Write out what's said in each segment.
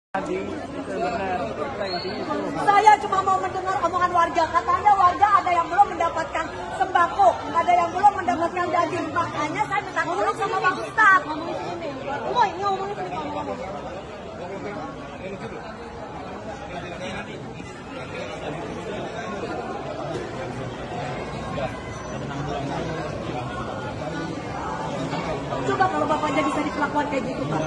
Tadi itu benar, Saya cuma mau mendengar omongan warga. Katanya warga ada yang belum mendapatkan sembako, ada yang belum mendapatkan daging. Makanya saya minta tolong sama Pak Ustadz. Ngomongin sini kamu. Coba kalau Bapaknya bisa diperlakukan kayak gitu, Pak.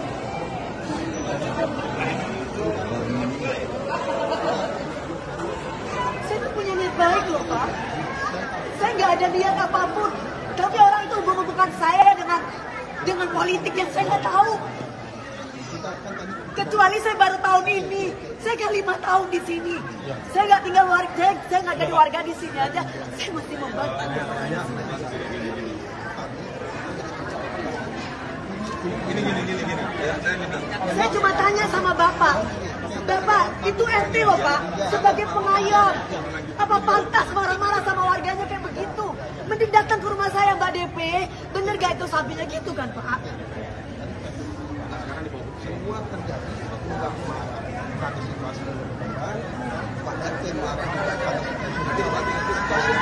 Saya tuh punya niat baik loh, Pak. Saya nggak ada niat apapun. Tapi orang itu hubung-hubungkan saya dengan politik yang saya nggak tahu. Kecuali saya baru tahun ini. Saya nggak 5 tahun di sini. Saya nggak tinggal warga. Saya nggak jadi warga di sini aja. Saya mesti membantu. Gini. Saya cuma tanya sama Bapak, itu RT loh Pak, sebagai pengayom, apa pantas marah-marah sama warganya kayak begitu? Mending datang ke rumah saya Mbak DP, bener gak itu sapinya gitu kan Pak? Semua terjadi tidak marah pada situasi berbeda, Pak RT marah juga pada situasi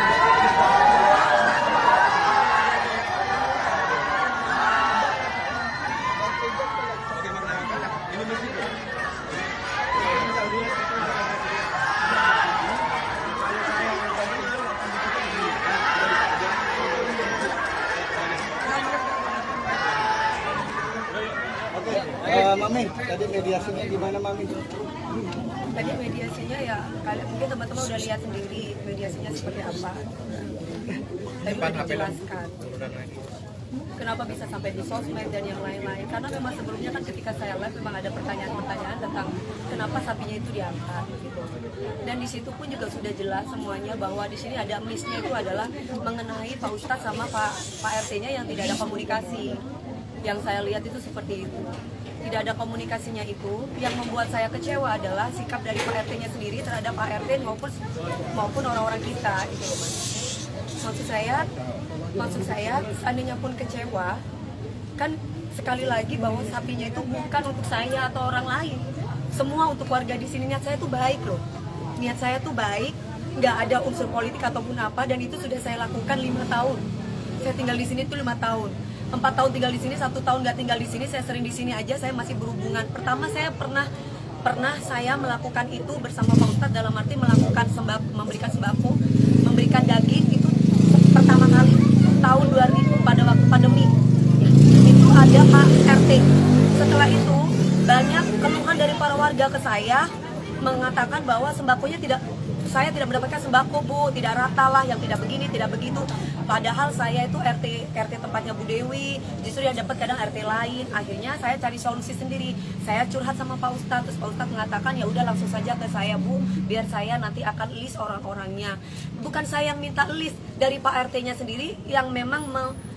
Mami, tadi mediasinya gimana Mami? Tadi mediasinya ya, mungkin teman-teman udah lihat sendiri mediasinya seperti apa. Tadi udah dijelaskan kenapa bisa sampai di sosmed dan yang lain-lain. Karena memang sebelumnya kan ketika saya live memang ada pertanyaan-pertanyaan tentang kenapa sapinya itu diangkat gitu. Dan di situ pun juga sudah jelas semuanya bahwa di sini ada miss-nya itu adalah mengenai Pak Ustadz sama Pak RT-nya yang tidak ada komunikasi. Yang saya lihat itu seperti itu. Tidak ada komunikasinya itu, yang membuat saya kecewa adalah sikap dari Pak RT-nya sendiri terhadap Pak RT maupun orang-orang kita gitu loh Mas. Maksud saya seandainya pun kecewa, kan sekali lagi bahwa sapinya itu bukan untuk saya atau orang lain. Semua untuk warga di sini. Niat saya tuh baik loh. Niat saya tuh baik, nggak ada unsur politik ataupun apa, dan itu sudah saya lakukan 5 tahun. Saya tinggal di sini tuh 5 tahun. 4 tahun tinggal di sini, 1 tahun nggak tinggal di sini, saya sering di sini aja, saya masih berhubungan. Pertama saya pernah saya melakukan itu bersama Pak Ustadz dalam arti melakukan memberikan sembako, memberikan daging itu pertama kali tahun 2000 pada waktu pandemi. Ya, itu ada Pak RT. Setelah itu banyak keluhan dari para warga ke saya mengatakan bahwa sembakonya saya tidak mendapatkan sembako Bu, tidak rata lah, yang tidak begini, tidak begitu. Padahal saya itu RT tempatnya Bu Dewi, justru yang dapat kadang RT lain. Akhirnya saya cari solusi sendiri. Saya curhat sama Pak Ustadz, terus Pak Ustadz mengatakan ya udah langsung saja ke saya Bu, biar saya nanti akan list orang-orangnya. Bukan saya yang minta list, dari Pak RT-nya sendiri yang memang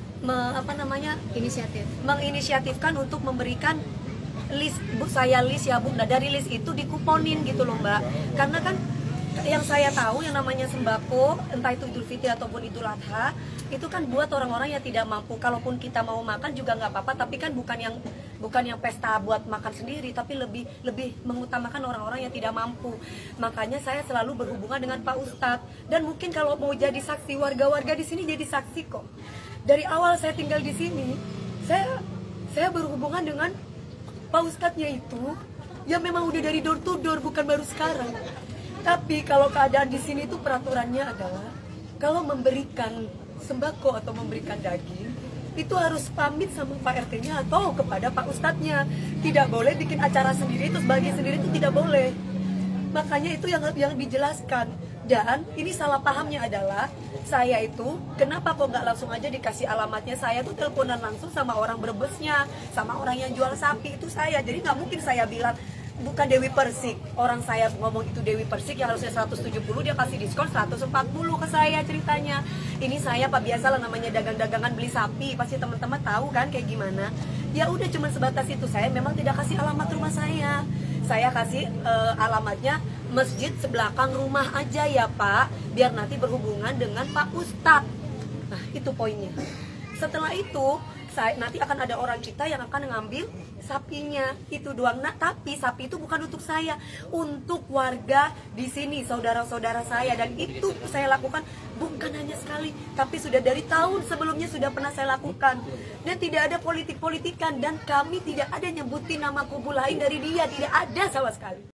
menginisiatifkan untuk memberikan list. Bu, saya list ya Bu. Nah, dari list itu dikuponin gitu loh Mbak. Karena kan yang saya tahu yang namanya sembako, entah itu Idul Fitri ataupun Idul Adha, itu kan buat orang-orang yang tidak mampu. Kalaupun kita mau makan juga nggak apa-apa, tapi kan bukan yang pesta buat makan sendiri, tapi lebih mengutamakan orang-orang yang tidak mampu. Makanya saya selalu berhubungan dengan Pak Ustadz, dan mungkin kalau mau jadi saksi, warga-warga di sini jadi saksi kok. Dari awal saya tinggal di sini, saya berhubungan dengan Pak Ustadznya itu, ya memang udah dari door to door, bukan baru sekarang. Tapi kalau keadaan di sini itu peraturannya adalah kalau memberikan sembako atau memberikan daging itu harus pamit sama Pak RT-nya atau kepada Pak Ustadznya. Tidak boleh bikin acara sendiri terus bagi sendiri, itu tidak boleh. Makanya itu yang dijelaskan. Dan ini salah pahamnya adalah saya itu kenapa kok nggak langsung aja dikasih alamatnya. Saya tuh teleponan langsung sama orang Brebesnya, sama orang yang jual sapi itu saya. Jadi nggak mungkin saya bilang bukan Dewi Persik, orang saya ngomong itu Dewi Persik yang harusnya 170, dia kasih diskon 140 ke saya ceritanya. Ini saya Pak, biasalah namanya dagang-dagangan beli sapi, pasti teman-teman tahu kan kayak gimana. Ya udah cuma sebatas itu, saya memang tidak kasih alamat rumah saya kasih alamatnya masjid sebelakang rumah aja ya Pak, biar nanti berhubungan dengan Pak Ustadz. Nah itu poinnya. Setelah itu nanti akan ada orang kita yang akan ngambil sapinya, itu doang. Nah, tapi sapi itu bukan untuk saya, untuk warga di sini, saudara-saudara saya. Dan itu saya lakukan bukan hanya sekali, tapi sudah dari tahun sebelumnya sudah pernah saya lakukan. Dan tidak ada politik-politikan, dan kami tidak ada nyebutin nama kubu lain dari dia, tidak ada sama sekali.